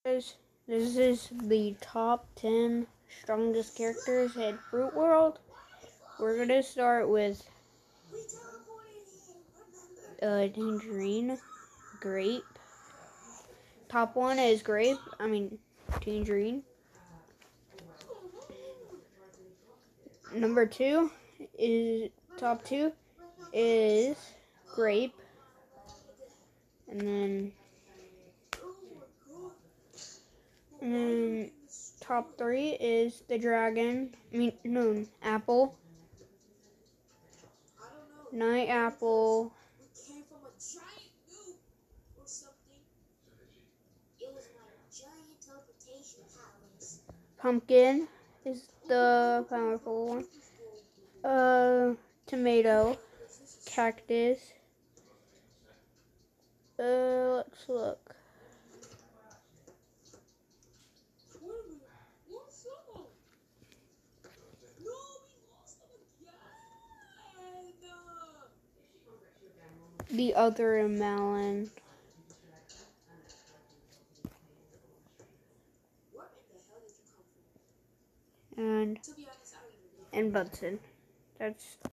Guys, this is the top 10 strongest characters in Fruit World. We're gonna start with Tangerine, Grape. Top 1 is Tangerine. Number 2 is, top 2 is Grape. And then top 3 is the Apple. Night Apple. Pumpkin is the powerful one. Tomato. Cactus. Let's look. The other melon. And Bunsen. That's